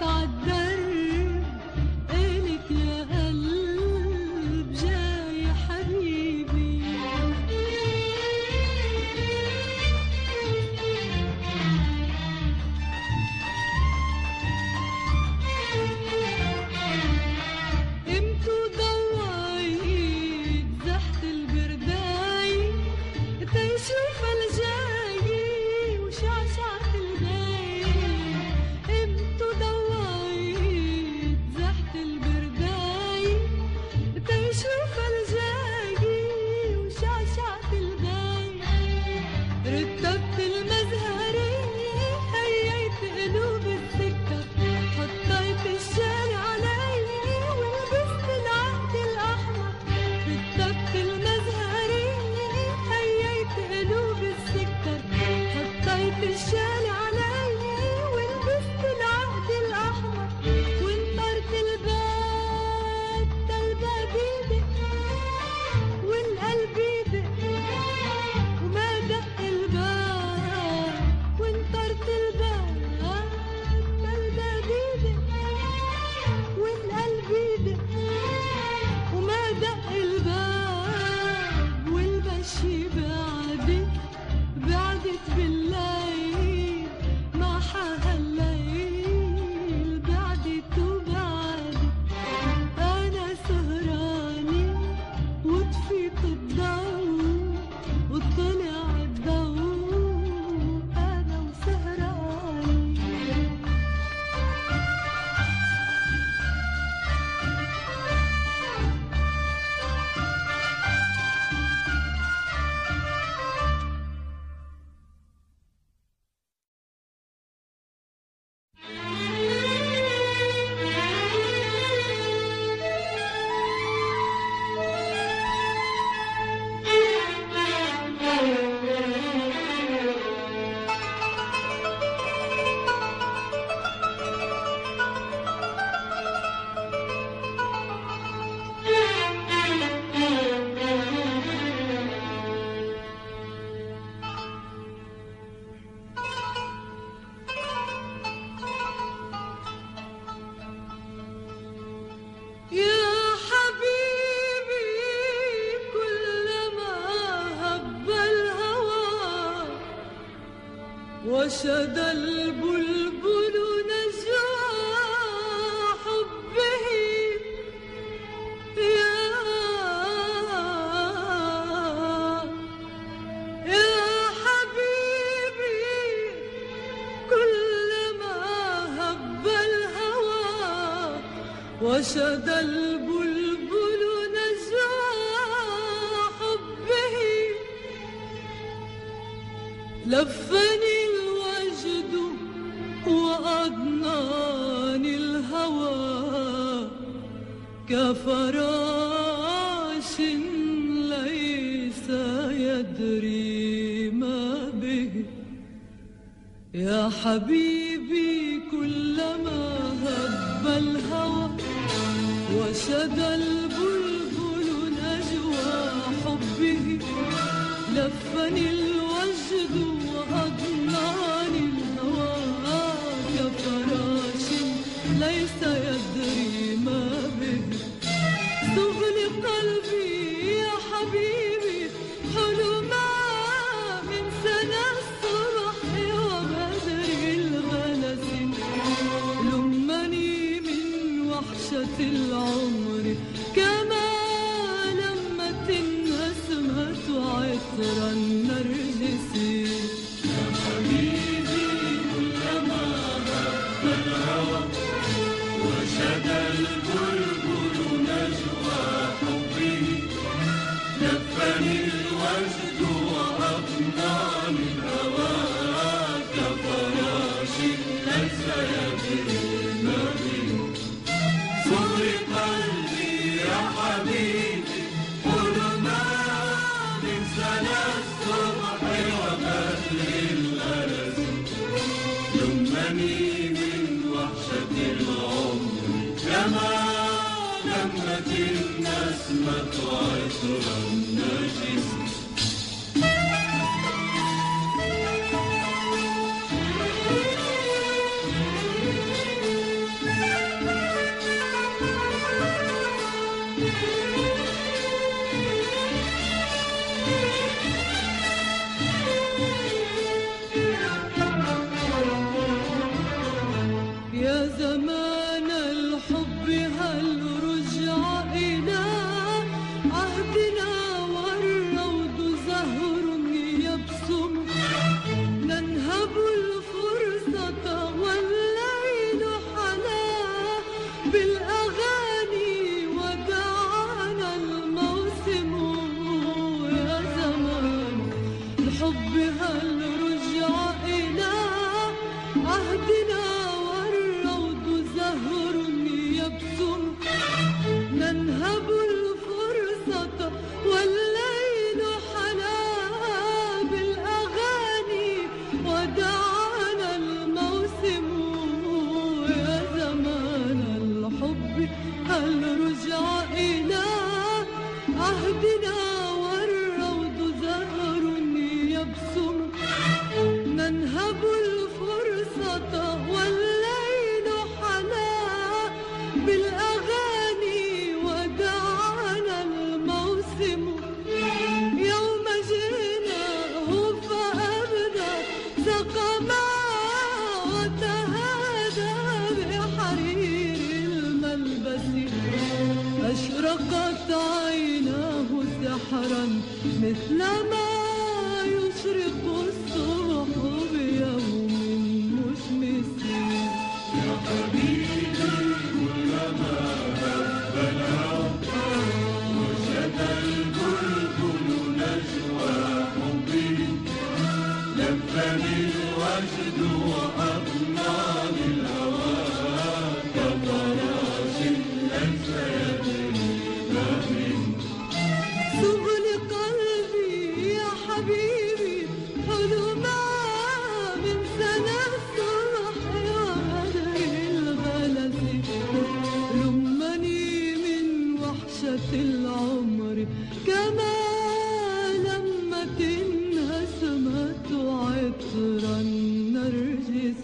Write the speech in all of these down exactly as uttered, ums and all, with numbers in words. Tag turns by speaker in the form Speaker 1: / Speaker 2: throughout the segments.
Speaker 1: وشد البلبل نجوى حبه يا يا حبيبي كلما هب الهوى وشد البلبل نجوى حبه لفني وأضناني الهوى كفراش ليس يدري ما به يا حبيبي كلما هب الهوى وشد البلبل نجوى حبه لفني الوجد وأضناني الهوى كفراش ليس يدري ما به سغل قلبي يا حبيبي حلما من سنى الصبح وبدر الغلس لمني من وحشة العمر كما لمت النسمة عطر النرجس يا حبيبي كلما هب الهوى وشد البلبل نجوى حبه لفني الوجد وأضناني الهوى كفراش ليس يدري ما به صغر قلبي يا حبيبي حلما من سنى الصبح وبدر الغلس لمني من وحشة العمر كما لمت النسمة عطر النجس
Speaker 2: بالحب هالرجع إلى عهدنا والروض زهر يبسم ننهب الفرصة والليل حلا بالأغاني ودعانا الموسم يا زمان الحب هالرجع إلى عهدنا والروض زهر يبسم ننهب الفرصة والليل حلا بالأغاني ودعانا الموسم يا زمان الحب هل رجع إلى عهدنا والروض زهر يبسم ننهب الفرصة والليل حلا بالأغاني ودعانا الموسم يوم جئناه فأبدى سقما وتهادى بحرير الملبس أشرقت عيناه سحرا مثل ما يشرق الصبح بيوم مشمس
Speaker 1: يا حبيبي كلما هب الهوى وشد البلبل نجوى حبي لفني الوجد وأضناني الهوى كفراش ليس يدري ما من
Speaker 2: سبل قلبي يا حبيبي حلما من سنة الصبح وغدر الغلس رمني من وحشة العمر كما لمت انهزمت عطر النرجس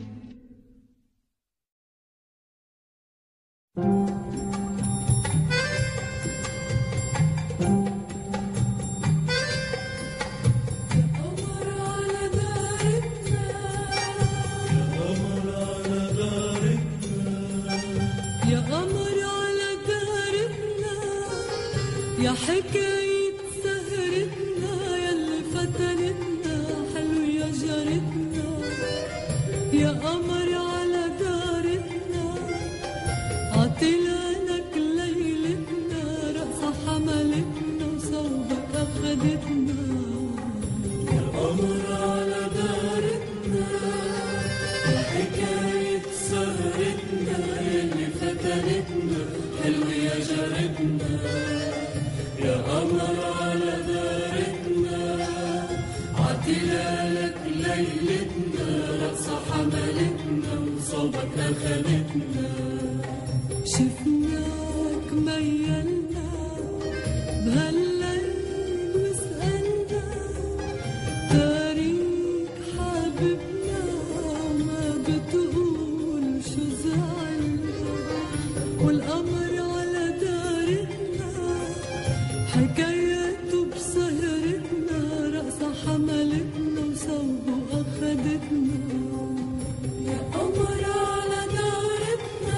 Speaker 2: يا قمر على دارتنا يا حكاية سهرتنا ياللي فتنتنا حلو يا جارتنا يا قمر على دارتنا عطلانك ليلتنا رقصة حملتنا وصوبك أخدتنا يا قمر على دارتنا يا حكاية سهرتنا ياللي فتنتنا حلو يا جارتنا يا قمر على دارتنا عطلالك ليلتنا رقصة حملتنا وصوبك أخدتنا شفناك ميلنا بهالليل وسألنا تاريخ حبيبنا وما بتقول شو زعلنا والقمر على دارتنا حكاياته بسهرتنا رقصة حملتنا وصوبه أخدتنا يا قمر على دارتنا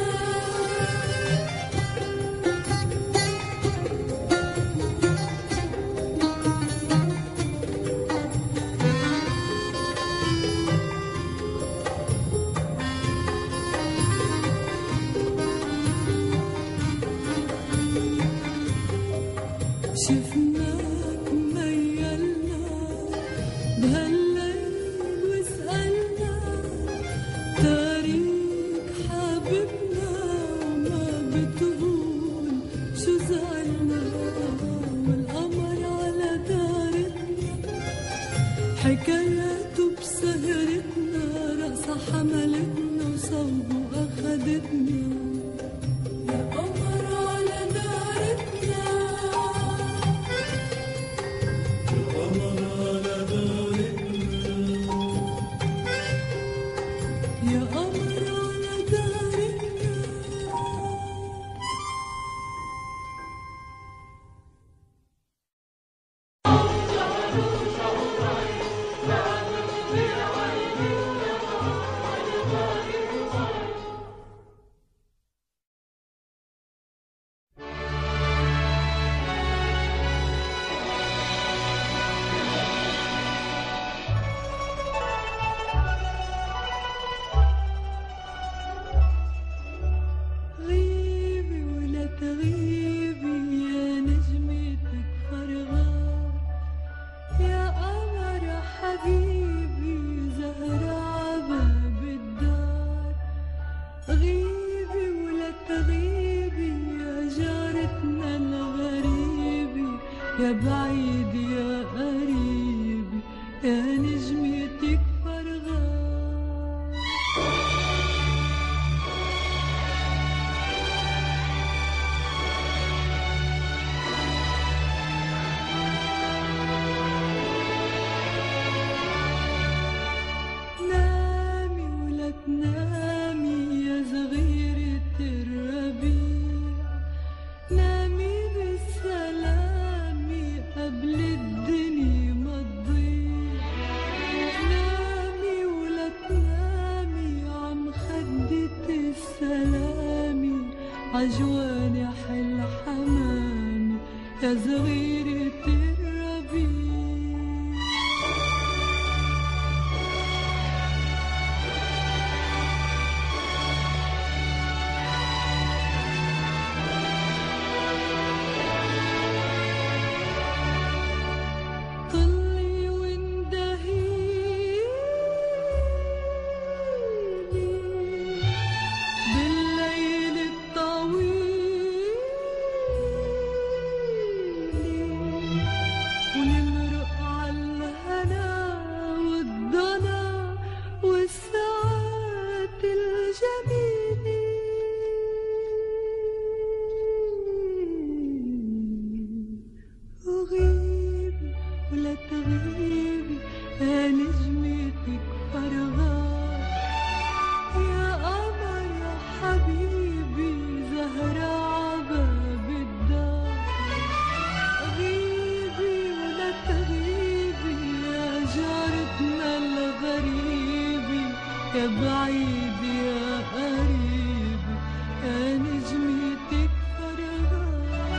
Speaker 2: يا بعيد يا قريب يا نجمتك فرغان. نامي ولا تنامي يا صغيرة الربيع، نامي بالسلام قبل الدنيا ما تضيع. نامي ولا تنامي عم خدة السلامي عجواني حل حمامي يا صغيرة الربيع. غيبي ولا تغيبي يا نجمتك فرغان. يا قمر يا حبيبي زهرة عباب الدار. غيبي ولا تغيبي يا جارتنا الغريبي يا بعيد يا قريبي يا نجمتك فرغان.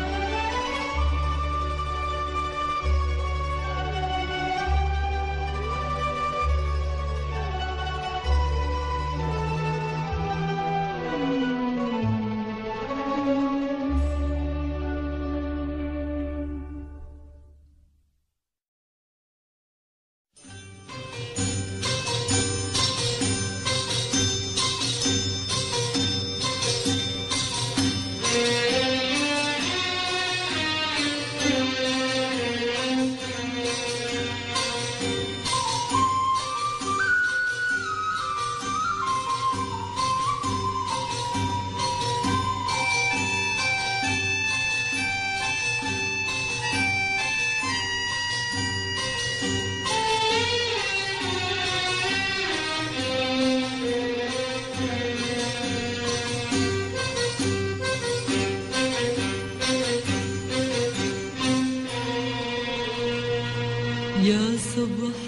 Speaker 2: يا صبح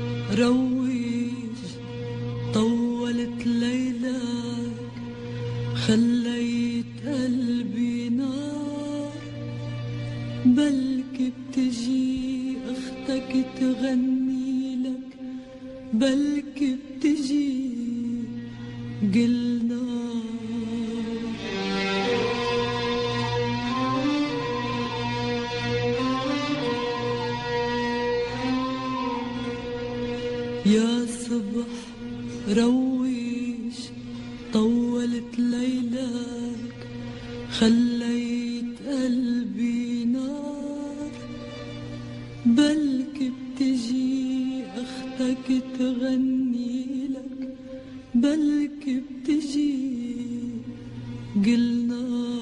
Speaker 2: روج طولت ليلك خليت قلبي نار. بلكي بتجي اختك تغني لك، بلكي بتجي قلنا يا صبح روج طولت ليلك خليت قلبي نار. بلكي بتجي اختك تغني لك، بلكي بتجي قلنا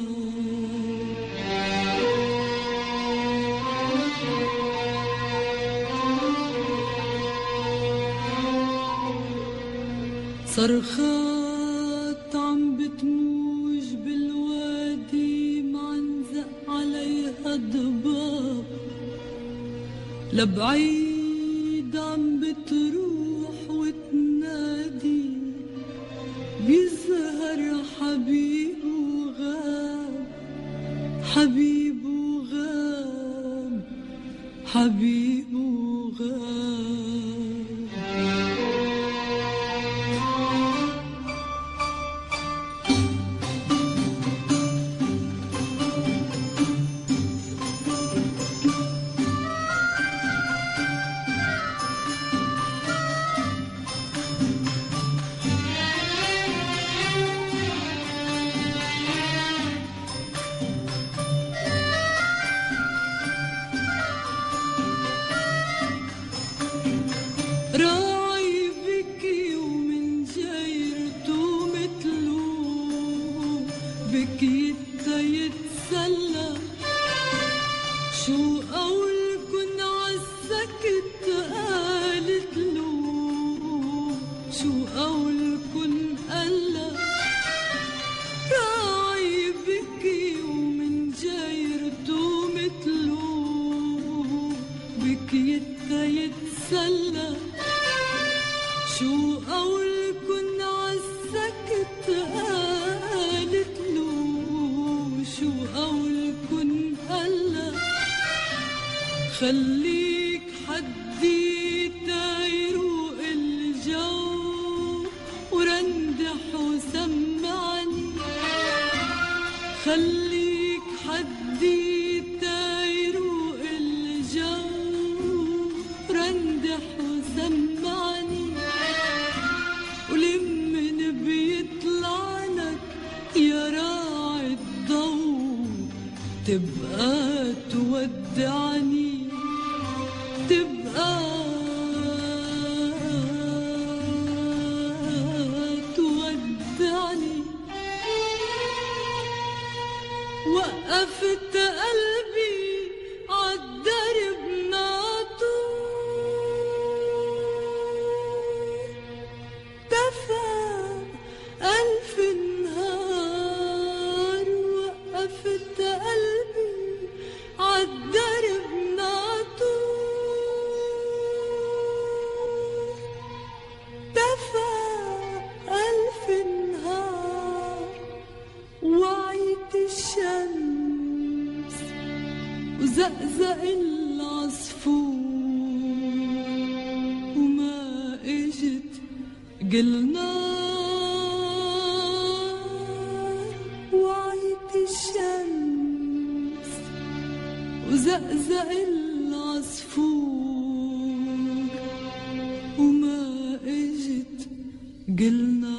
Speaker 2: صرخات عم بتموج بالوادي معنزق عليها ضباب. لبعيد عم بتروح وتنادي بيظهر حبيب وغاب، حبيب وغاب، حبيب وغاب. بكيت يتسلى شو قول كن عالسكت قالت له شو قول كن قلا راعي بكي ومن جايرته مثله بكيت يتسلى شو قول كن عالسكت قالت له شو قول كن قلا خليك حدي تيروق الجو ورندح وسمعني خليك حدي تيروق الجو رندح وسمعني ولمن بيطلعنك يا راعي الضوء تبقى تودعني تبقى تودعني وقفت قلبي عالدرب ناطور دفى ألف نهار وقفت قلبي عالدرب ناطور دفى ألف نهار وعيت الشمس وزقزق العصفور وما اجت قلنا وعيت الشمس وزقزق العصفور وما اجت قلنا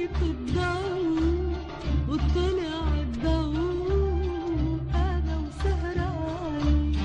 Speaker 2: طفيت الضوء وطلع الضوء أنا وسهراني.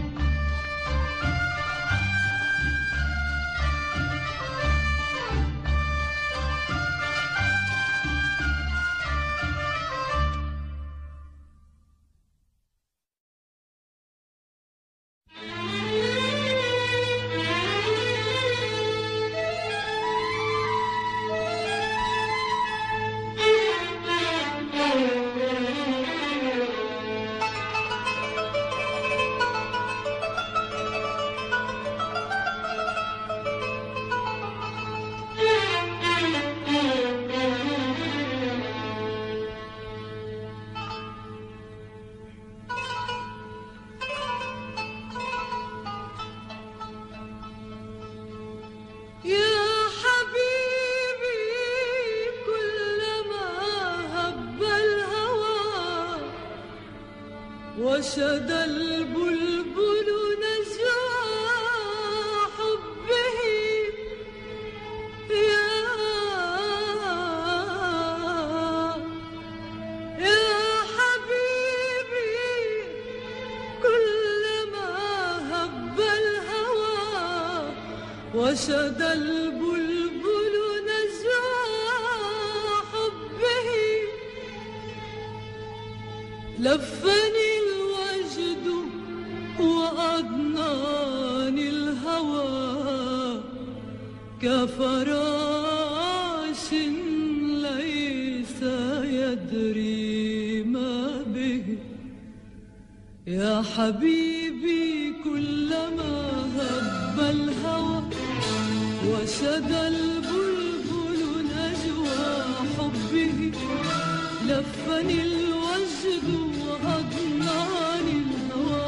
Speaker 2: وشد البلبل نجوى حبه يا يا حبيبي كلما هب الهوى وشد البلبل نجوى حبه لفني وأضناني الهوى كفراش ليس يدري ما به يا حبيبي كلما هب الهوى وشد البلبل نجوى حبه لفني الوجد وأضناني الهوى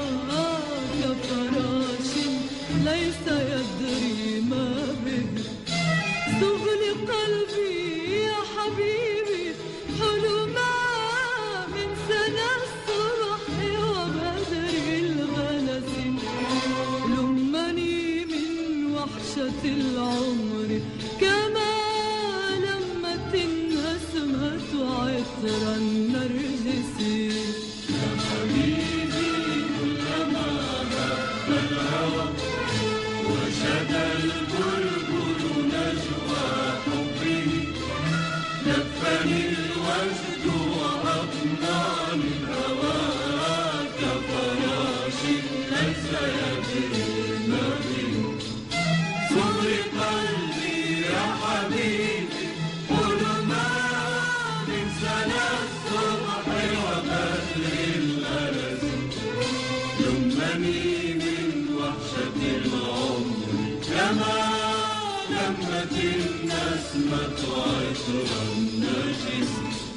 Speaker 2: كفراش ليس يدري ما به سغل قلبي يا حبيبي حلما من سنى الصبح وبدر الغلس لمني من وحشة العمر كما لمت النسمة عطر النرجس
Speaker 1: يا حبيبي كلما هب الهوى وشد البلبل نجوى حبه لفني الوجد وأضناني الهوى كفراش ليس يدري ما به صغر قلبي يا حبيبي حلما من سنى الصبح وبدر الغلس لمني من وحشة العمر كما لمت النسمة عطر النجس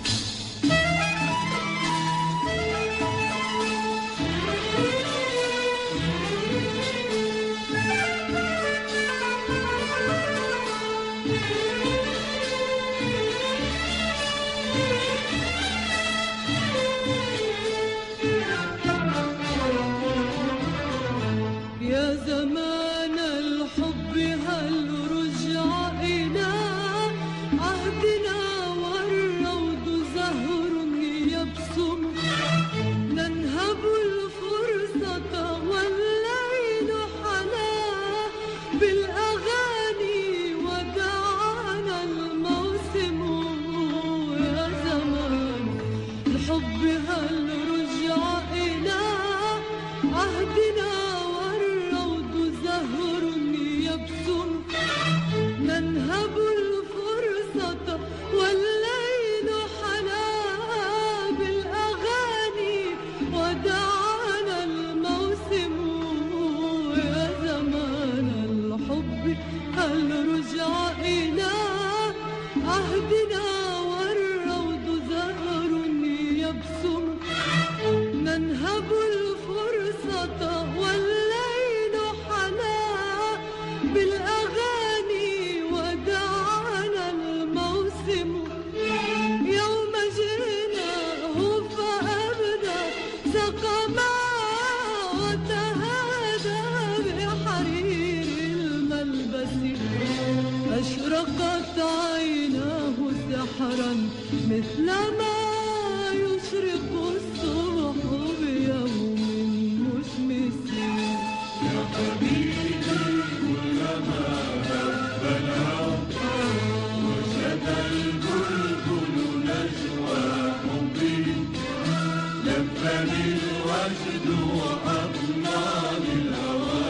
Speaker 2: يا زمان الحب هل رجع إلى عهدنا والروض سحرا مثل ما يشرق الصبح بيوم مشمس.
Speaker 1: يا حبيبي كلما هب الهوى وشد البلبل نجوى حبي لبني الوجد وأطناني الهوى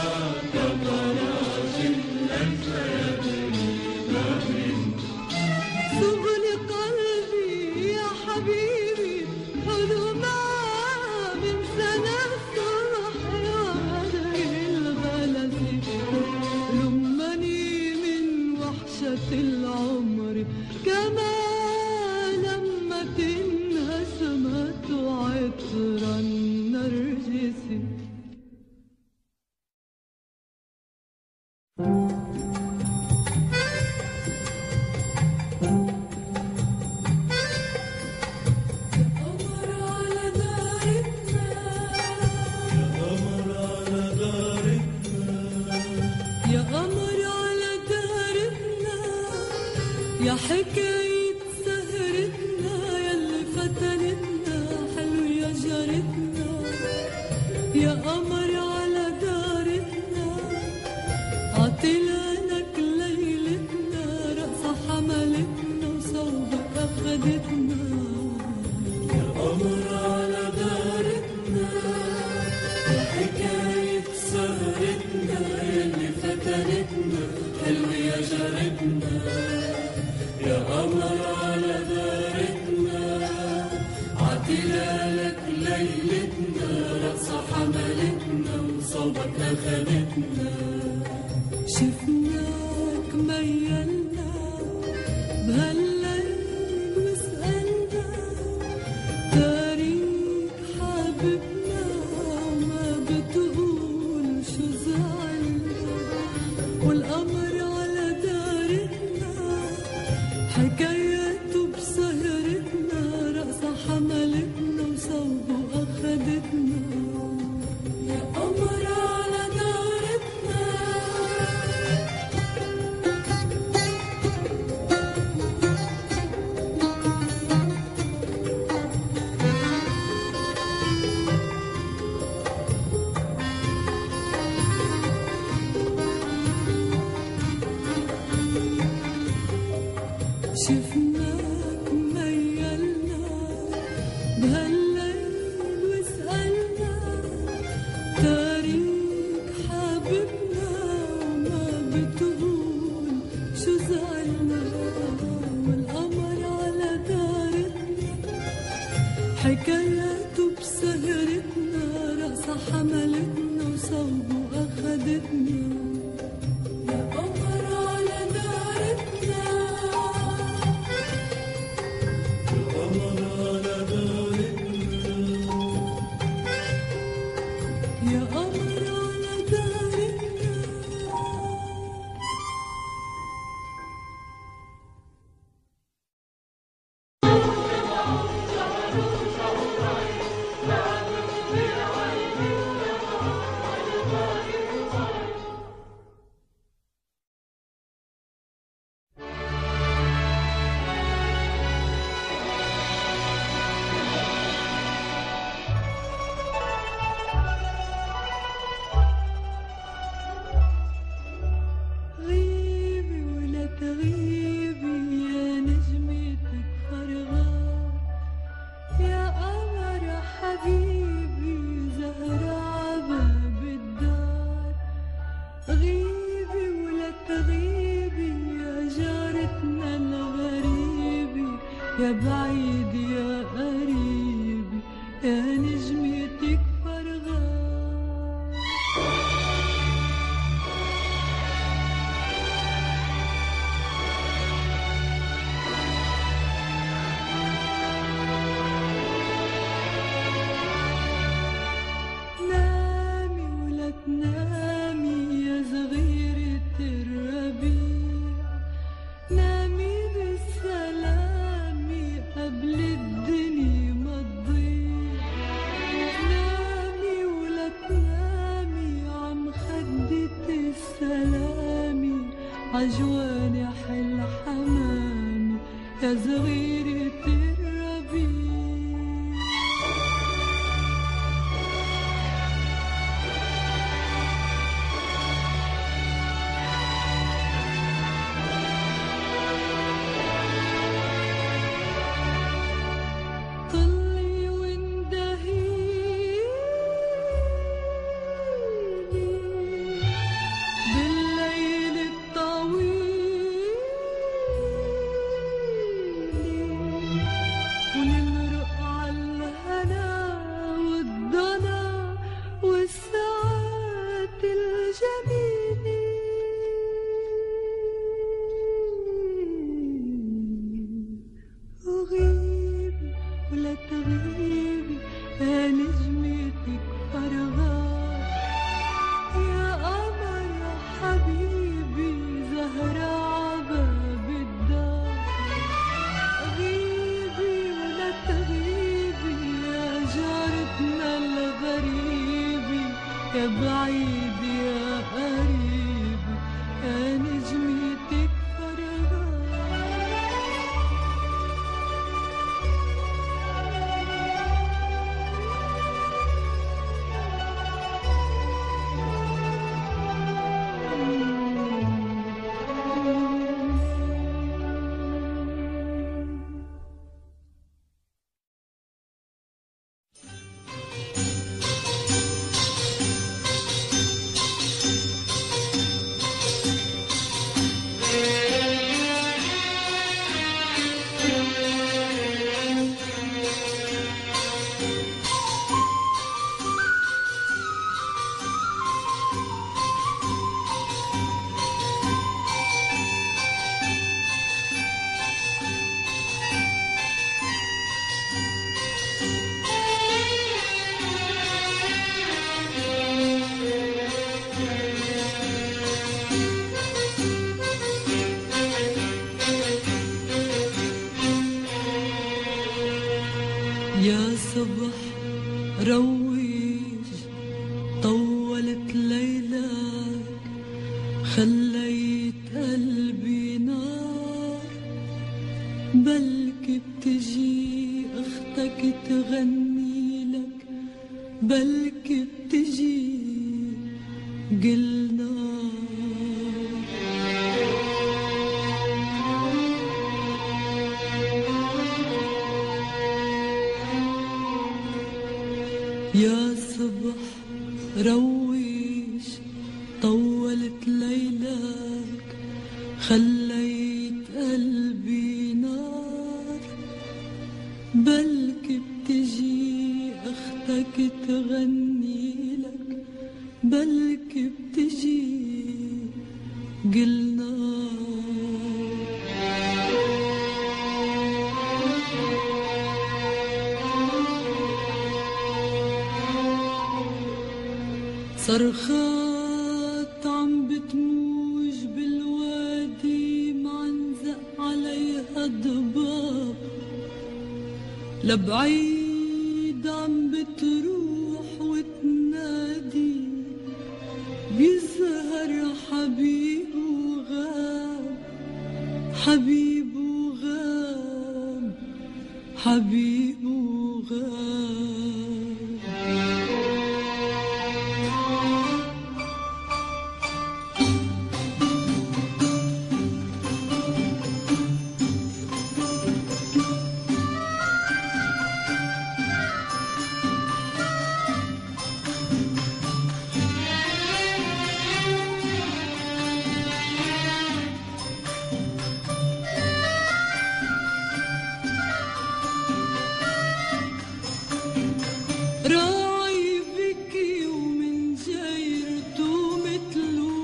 Speaker 1: كفراش ليس يدري ما من.
Speaker 2: سبل قلبي يا حبيبي حلما من سنة الصبح وهدر الغلس لمني من وحشة العمر كما لما انهزمت عطر النرجس. يا قمر على دارتنا يا حكاية سهرتنا ياللي فتنتنا حلو يا جارتنا. يا قمر على دارتنا عطلانك ليلتنا رقصة حملتنا وصوبك أخدتنا.
Speaker 1: يا قمر على دارتنا يا حكاية سهرتنا ياللي فتنتنا حلو يا جارتنا. يا قمر على دارتنا عطلالك ليلتنا رقصة حملتنا وصوبك أخدتنا.
Speaker 2: شفناك ميلنا بهالليل وسألنا تاريخ حبيبنا وما بتقول شو زعلنا. والقمر على دارتنا حكاياته بسهرتنا رقصة حملتنا وصوبه أخدتنا. يا قمر على دارتنا شفناك ميلنا بهالليل وسألنا تاريخ حبيبنا وما بتقول شو زعلنا. والقمر على دارتنا حكاياته بسهرتنا رقصة حملتنا وصوبه أخدتنا. يا قمر على دارتنا
Speaker 1: قمر على دارتنا
Speaker 2: يا قمر على دارتنا. غيبي ولا تغيبي يا نجمتك فرغان يا قمر حبيبي زهرة عباب الدار. غيبي ولا تغيبي يا جارتنا الغريبة يا بعيد يا قريبي يا نجمتك فرغان. نامي ولا تنامي يا صغيرة الربيع نامي بالسلامة قبل الدنيا صغيرة الربيع. طلي واندهيلي بالليل الطويل، ونمرق عالهنا والضنا والساعات الجميلة. وغيبي ولا تغيبي يا نجمتك فرغات، يا قمر يا حبيبي زهرة عباب الدار. غيبي ولا تغيبي يا جارتنا الغريبة، يا بعيد يا قريب يا نجمتك فرغات. يا صبح روج طولت ليلك، خليت قلبي نار. بلكي بتجي اختك تغني لك، بلكي بتجي قلنا. يا صبح روج طولت ليلك، خليت قلبي نار. بلكي بتجي اختك تغني لك، بلكي بتجي قلنا. صرخات عم بتموج بالوادي، معنزق عليها ضباب. لبعيد عم بتروح وتنادي، بيظهر حبيب وغاب، حبيب وغاب، حبيب وغاب. راعي بكي ومن جيرته مثله،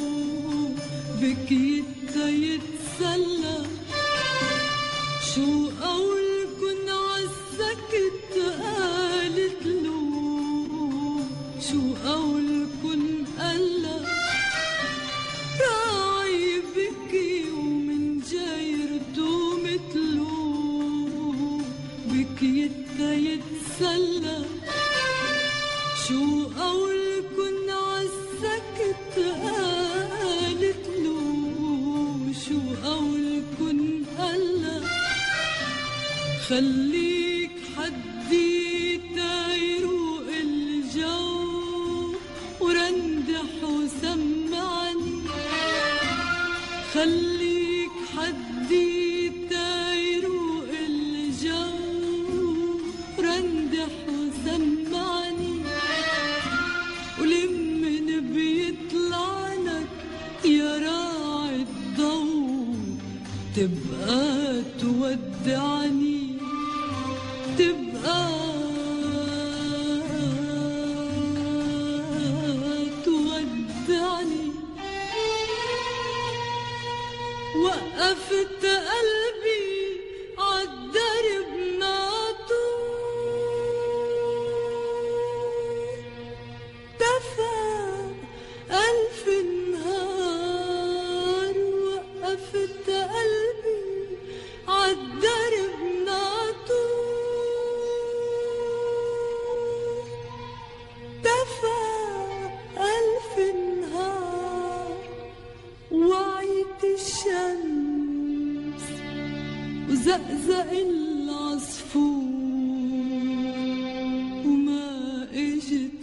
Speaker 2: بكي يتسلى. شو قولكن عالسكت قالت له، شو قولكن قالا. راعي بكي ومن جيرته مثله، بكي يتسلى. شو قولكن عالسكت قالت له، شو قولكن قالا. خليك حدي تيروق الجو ورندح وسمعني، خليك حدي تيروق الجو ورندح وسمعني، ولمن بيطلعنك يا راعي الضوء تبقى تودعني، تبقى تودعني. وقفت قلبي عالدرب ناطو دفى ألف نهار، وقفت قلبي عالدرب ناطو دفى ألف نهار، وعيت الشمس وزقزق العصفور وما اجت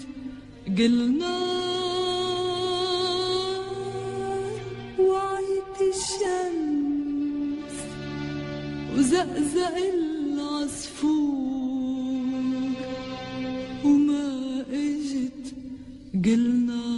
Speaker 2: قلنار، وعيت الشمس وزقزق العصفور وما اجت قلنار.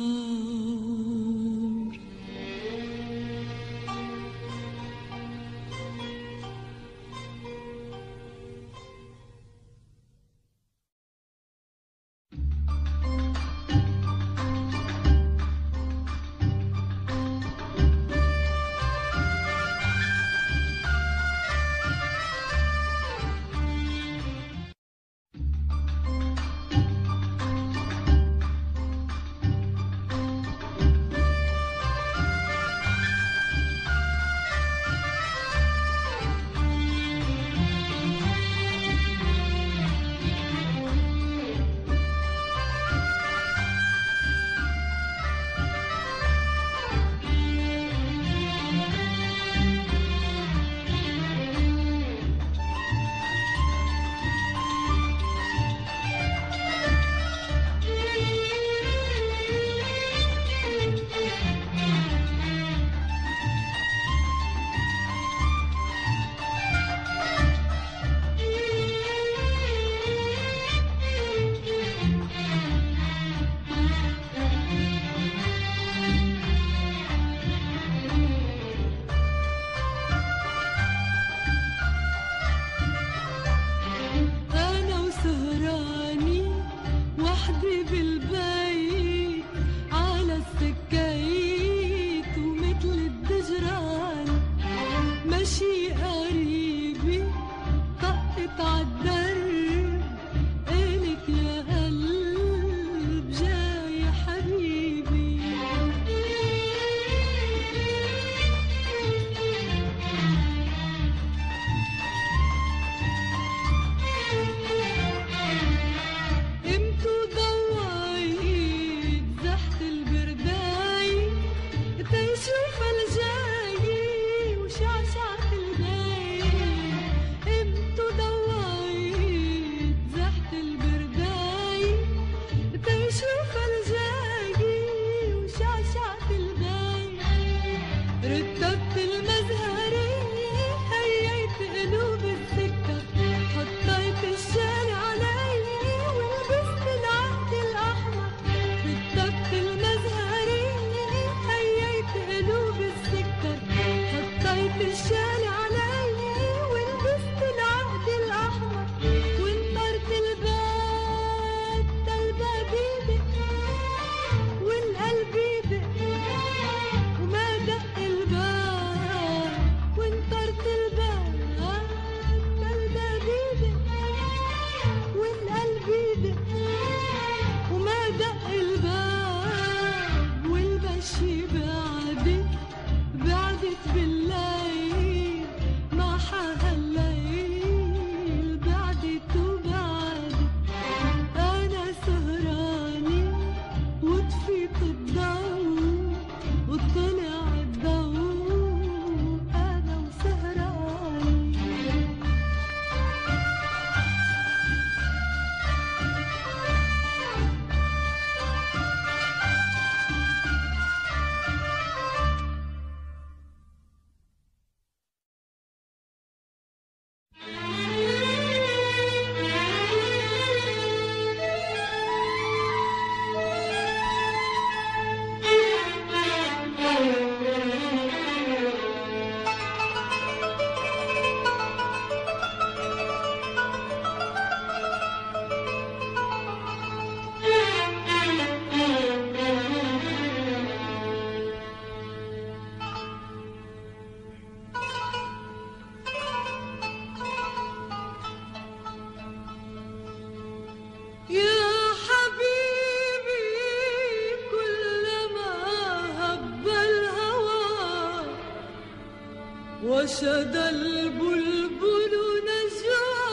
Speaker 2: وشد البلبل نجوى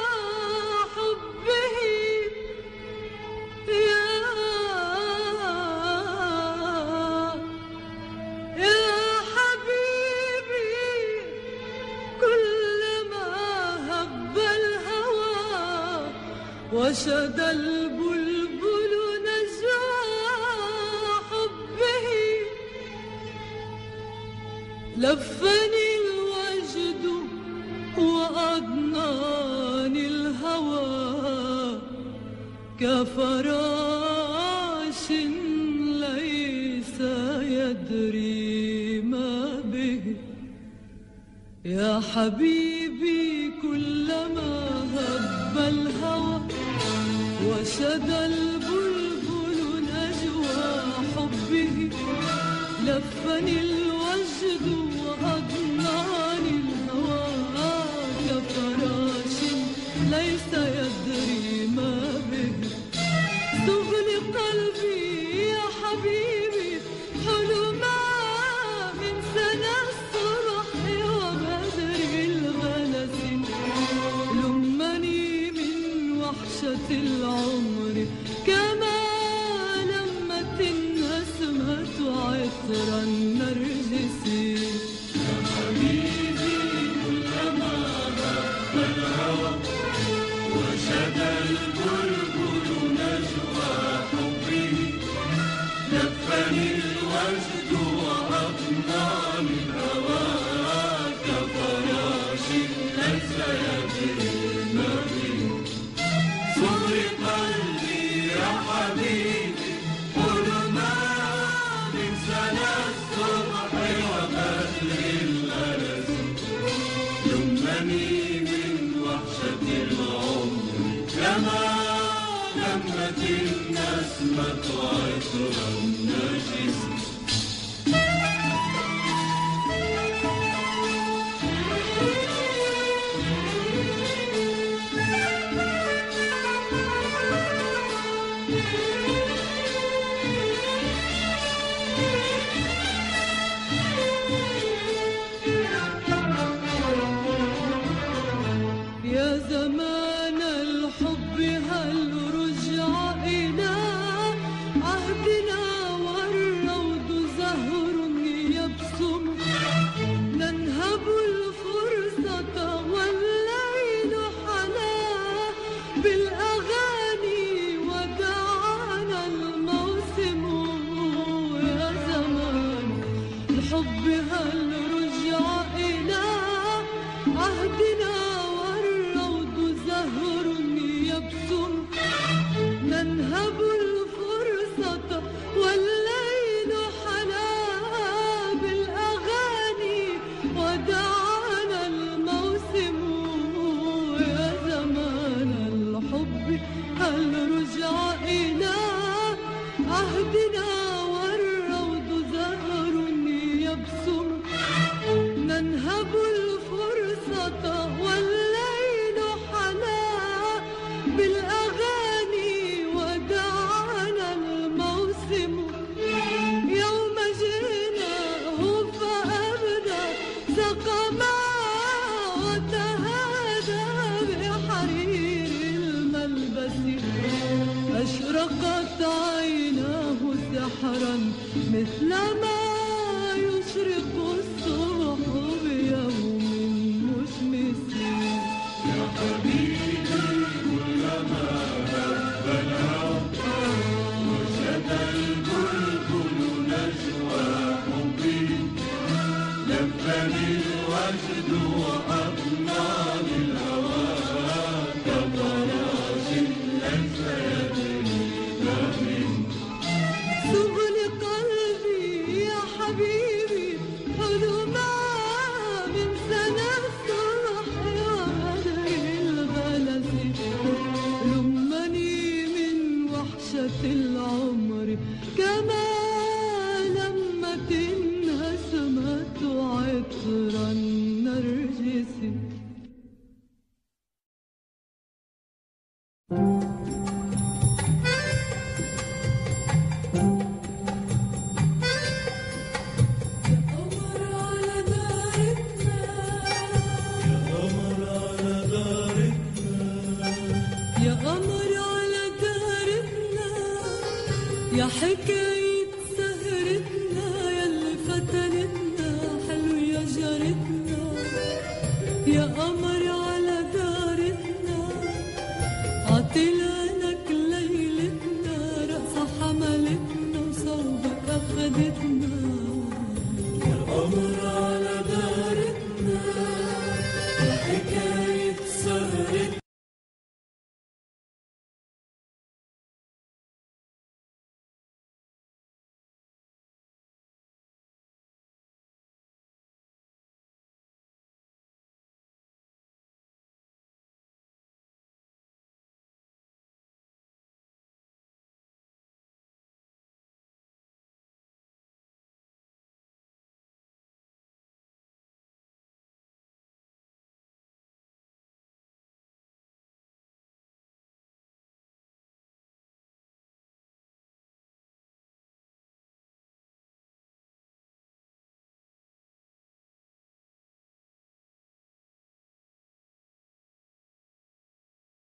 Speaker 2: حبه يا يا حبيبي كلما هب الهوى وشد البلبل نجوى حبه لفني الوجد وأضناني الهوى كفراش ليس يدري ما به يا حبيبي كلما هب الهوى وشد البلبل نجوى حبه لفني الوجد وأضناني الهوى كفراش ليس يدري ما به تغلي قلبي يا حبيبي حلما من سنى الصبح وبدر الغلس لمني من وحشة العمر كما لمت النسمة عطر النرجسي
Speaker 1: يا حبيبي كلما هب الهوى وشد البلبل نجوى حبه لفني الوجد وأضناني الهوى كفراش ليس يدري ما به صغر قلبي يا حبيبي حلما من سنى الصبح وبدر الغلس لمني من وحشة العمر كما لمت النسمة عطر النجس
Speaker 2: يا زمان الحب هل رجع إلى عهدنا والروض زهر يبسم ننهب الفرصة والليل حلا بالأغاني ودعانا الموسم يا زمان الحب هل رجع إلى عهدنا زهر يبسم ننهب الفرصة والليل حلا بالأغاني ودعانا الموسم يا زمان الحب هل رجع إلى عهدنا والروض زهر يبسم ننهب الفرصة والليل بالأغاني ودعانا الموسم يوم جئناه فأبدى سقما وتهادى بحرير الملبس أشرقت عيناه سحرا مثل ما يشرق الصبح بيوم مشمس
Speaker 1: يا حبيبي كلما هب الهوى وشد البلبل نجوى حبه لفني الوجد وأضناني الهوى كفراش ليس يدري ما به
Speaker 2: سبل قلبي يا حبيبي حلما من سنى الصبح وبدر الغلس لمني من وحشة العمر كما لمت النسمة عطر النرجس يا حكاية سهرتنا يلي فتنتنا حلو يا جارتنا يا قمر على دارتنا عطينا